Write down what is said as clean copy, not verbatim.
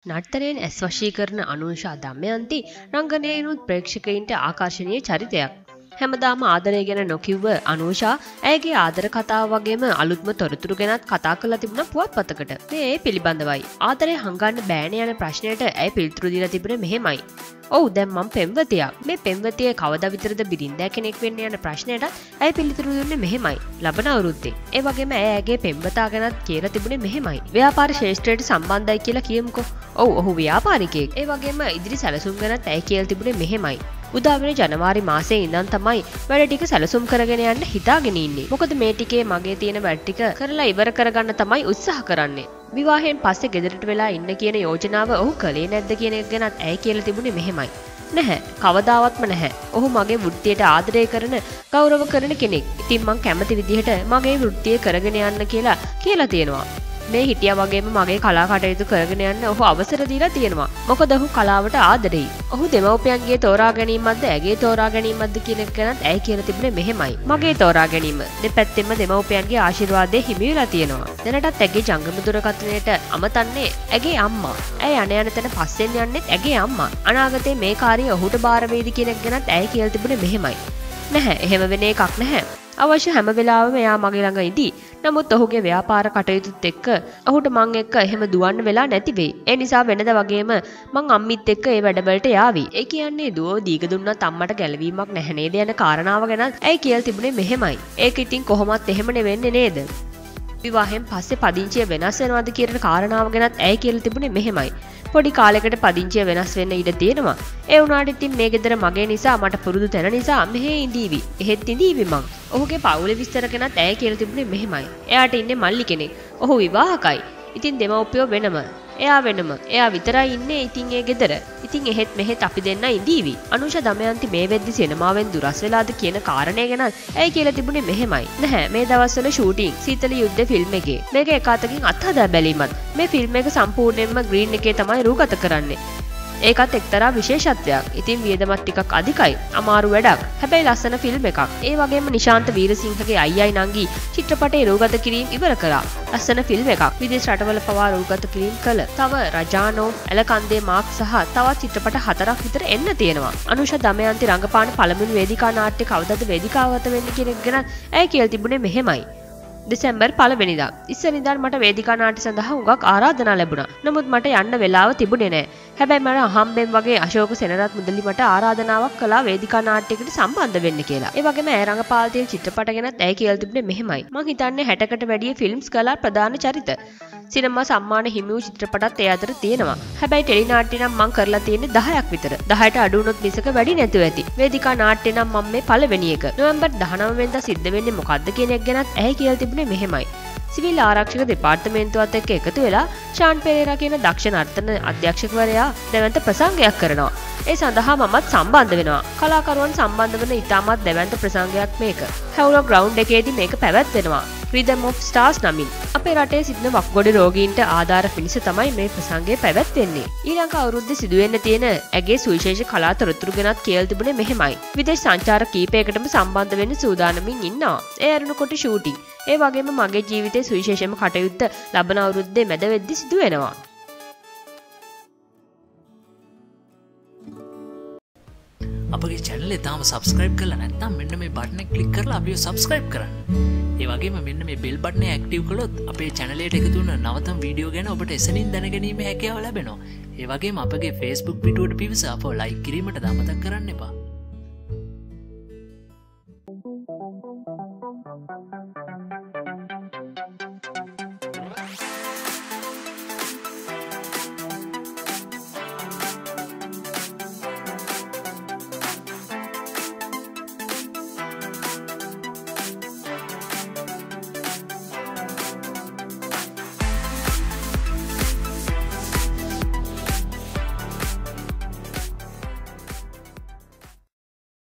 නර්තනයෙන් ඇස් වශී කරන අනුෂා දමයන්ති රංගනයනුත් ප්‍රේක්ෂකයින්ට ආකර්ශනීය චරිතයක්. හැමදාම ආදරය ගැන නොකිව්ව අනුෂා ඇයගේ ආදර කතාව වගේම අලුත්ම තොරතුරු ගැනත් කතා කරලා තිබුණා පුවත්පතකට. මේ ඒ පිළිබඳවයි. ආදරය හංගන්න බෑනේ යන ප්‍රශ්නයට ඇය පිළිතුරු දීලා තිබුණේ මෙහෙමයි. ඔව් දැන් මම පෙම්වතියක්. මේ පෙම්වතියේ කවදා විතරද බිරින්දෑ කෙනෙක් වෙන්න යන ප්‍රශ්නයටත් ඇය පිළිතුරු දුන්නේ මෙහෙමයි. ලබන අවුරුද්දේ. ඒ වගේම ඇය ඇගේ පෙම්වතා ගැනත් කියලා තිබුණේ මෙහෙමයි. ව්‍යාපාර ශාස්ත්‍රයට සම්බන්ධයි කියලා කියමුකෝ. ඔව් ඔහු ව්‍යාපාරිකයෙක්. ඒ වගේම ඉදිරි සැලසුම් ගැනත් ඇය කියලා තිබුණේ මෙහෙමයි. උදා වෙන ජනවාරි මාසයේ ඉඳන් තමයි වැඩ ටික සැලසුම් කරගෙන යන්න හිතාගෙන ඉන්නේ. මොකද මේ ටිකේ මගේ තියෙන වැඩ ටික කරලා ඉවර කරගන්න තමයි උත්සාහ කරන්නේ. විවාහයෙන් පස්සේ ගෙදරට වෙලා ඉන්න කියන යෝජනාව ඔහු කළේ නැද්ද කියන එක ගැනත් ඇය කියලා තිබුණේ මෙහෙමයි. නැහැ. කවදාවත්ම නැහැ. ඔහු මගේ වෘත්තියට ආදරය කරන, ගෞරව කරන කෙනෙක්. ඉතින් මං කැමති විදිහට මගේ වෘත්තිය කරගෙන යන්න කියලා තියෙනවා. මේ හිටියා වගේම මගේ කලා කටයුතු කරගෙන යන්න ඔහු අවසර දීලා තියෙනවා. මොකද ඔහු කලාවට ආදරෙයි. ඔහු දෙමව්පියන්ගේ තෝරා ගැනීමක්ද ඇගේ තෝරා ගැනීමක්ද කියන එක ගැනත් ඇයි කියලා තිබුණේ මෙහෙමයි. මගේ තෝරා ගැනීම. දෙපැත්තෙන්ම දෙමව්පියන්ගේ ආශිර්වාදය හිමි වෙලා තියෙනවා. දැනටත් ඇගේ ජංගම දුරකථනයට අමතන්නේ ඇගේ අම්මා. ඇය යන තැන පස්සෙන් යන්නෙත් ඇගේ අම්මා. අනාගතේ මේ කාර්යය ඔහුට බාර වේවි කියන එක ගැනත් ඇයි කියලා තිබුණේ මෙහෙමයි. නැහැ. එහෙම වෙන එකක් නැහැ. අවශ්‍ය හැම වෙලාවෙම එයා මගේ ළඟ ඉදී. නමුත් ඔහුගේ ව්‍යාපාර කටයුතුත් එක්ක ඔහුට මං එක්ක එහෙම දුවන්න වෙලා නැති වෙයි. ඒ නිසා වෙනද වගේම මං අම්මිත් එක්ක ඒ වැඩවලට යාවි. ඒ කියන්නේ දුවව දීග දුන්නත් අම්මට ගැලවීමක් නැහැ නේද යන කාරණාව ගැන ඇයි කියලා තිබුණේ මෙහෙමයි. ඒක ඉතින් කොහොමත් එහෙමනේ වෙන්නේ නේද? විවාහයෙන් පස්සේ පදිංචිය වෙනස් වෙනවද කියන කාරණාව ගැනත් ඇයි කියලා තිබුණේ මෙහෙමයි. පොඩි කාලයකට පදිංචිය වෙනස් වෙන්න ඉඩ තියෙනවා. ඒ වුණාට ඉතින් මේ ගෙදර මගේ නිසා මට පුරුදු තැන නිසා මෙහෙ ඉඳීවි. එහෙත් ඉඳීවි මං. ඔහුගේ පවුලේ විස්තර ගැනත් ඇය කියලා තිබුණේ මෙහෙමයි. එයාට ඉන්නේ මල්ලි කෙනෙක්. ඔහු විවාහකයි. ඉතින් දෙමව්පියෝ වෙනම. එයා වෙනම. එයා විතරයි ඉන්නේ ඉතින් ඒ ගෙදර. ඉතින් එහෙත් මෙහෙත් අපි දෙන්න ඉඳීවි. අනුෂා දමයන්ති මේ වෙද්දි සිනමාවෙන් දුරස් වෙලාද කියන කාරණය ගැන ඇයි කියලා තිබුණේ මෙහෙමයි. නැහැ මේ දවස්වල ෂූටින් සීතල යුද්ධ ෆිල්ම් එකේ. මේක එක අතකින් අත්හදා බැලීමත්. මේ ෆිල්ම් එක සම්පූර්ණයෙන්ම ග්‍රීන් එකේ තමයි රූගත කරන්නේ. ඒකත් එක්තරා විශේෂත්වයක්. ඉතින් වියදමත් ටිකක් අධිකයි. අමාරු වැඩක්. හැබැයි ලස්සන ෆිල්ම් එකක්. ඒ වගේම නිශාන්ත වීරසිංහගේ අයියයි නංගි චිත්‍රපටයේ රූගත කිරීම ඉවර කරා. ලස්සන ෆිල්ම් එකක්. විදේශ රටවල පවා රූගත කිරීම කළ. තව රජානෝ, එලකන්දේ මාක් සහ තවත් චිත්‍රපට 4ක් විතර එන්න තියෙනවා. අනුෂා දමයන්ති රංගපාන පළමුවෙනි වේදිකා නාට්‍ය කවදද වේදිකාවගත වෙන්නේ කියන එක ගැන ඇයි කියලා තිබුණේ මෙහෙමයි. දෙසැම්බර් 1 වෙනිදා. ඉස්සෙල්ලා මට වේදිකා නාට්‍ය සඳහා හුඟක් ආරාධනා ලැබුණා. නමුත් මට යන්න වෙලාව තිබුණේ නැහැ. හැබැයි මට අහම්බෙන් වගේ අශෝක සෙනරත් මුදලි මට ආරාධනාවක් කළා වේදිකා නාට්‍යයකට සම්බන්ධ වෙන්න කියලා. ඒ වගේම ඇය රංගපාල තියෙන චිත්‍රපට ගැනත් ඇයි කියලා තිබුණේ මෙහෙමයි. මං හිතන්නේ 60කට වැඩිය ෆිල්ම්ස් කළා ප්‍රධාන චරිත. සිනමා සම්මාන හිමි වූ චිත්‍රපටත් ඒ අතර තියෙනවා. හැබැයි ටෙලි නාට්‍ය නම් මං කරලා තියෙන්නේ 10ක් විතර. 10ට අඩු වුණොත් මිසක වැඩි නැතුව ඇති. වේදිකා නාට්‍ය නම් මම මේ පළවෙනි එක. නොවැම්බර් 19 වෙනිදා සිද්ධ වෙන්නේ මොකද්ද කියන එක ගැනත් ඇයි කියලා තිබුණේ මෙහෙමයි. සිවිල් ආරක්ෂක දෙපාර්තමේන්තුවත් එක්ක එකතු වෙලා ෂාන් පෙරේරා කියන දක්ෂ නර්තන අධ්‍යක්ෂකවරයා දැවැන්ත ප්‍රසංගයක් කරනවා. ඒ සඳහා මමත් සම්බන්ධ වෙනවා. කලාකරුවන් සම්බන්ධ වෙන ඉතාමත් දැවැන්ත ප්‍රසංගයක් මේක. හැවුලොක් ග්‍රවුන්ඩ් එකේදී මේක පැවැත්වෙනවා. Rhythm of Stars නමින්. අපේ රටේ සිටින වක්ගොඩ රෝගීන්ට ආධාර පිණිස තමයි මේ ප්‍රසංගය පැවැත්වෙන්නේ. ඊළඟ අවුරුද්දේ සිදුවෙන්න තියෙන ඇගේ සුවිශේෂ කලා තොරතුරු ගැනත් කියලා තිබුණේ මෙහෙමයි. විදේශ සංචාර කීපයකටම සම්බන්ධ වෙන්න සූදානමින් ඉන්නවා. ඒ අරුණකොට ෂූටින්. ඒ වගේම මගේ ජීවිතයේ සුවිශේෂම කටයුත්ත ලබන අවුරුද්දේ මැද වෙද්දි සිදු වෙනවා. අපගේ channel එක තාම subscribe කරලා නැත්නම් මෙන්න මේ button එක click කරලා අපිව subscribe කරන්න. ඒ වගේම මෙන්න මේ bell button එක active කළොත් අපේ channel එකට එකතු වෙන නවතම වීඩියෝ ගැන ඔබට එසනින් දැනගැනීමේ හැකියාව ලැබෙනවා. ඒ වගේම අපගේ Facebook පිටුවට පිවිස අපව like කිරීමට අමතක කරන්න එපා.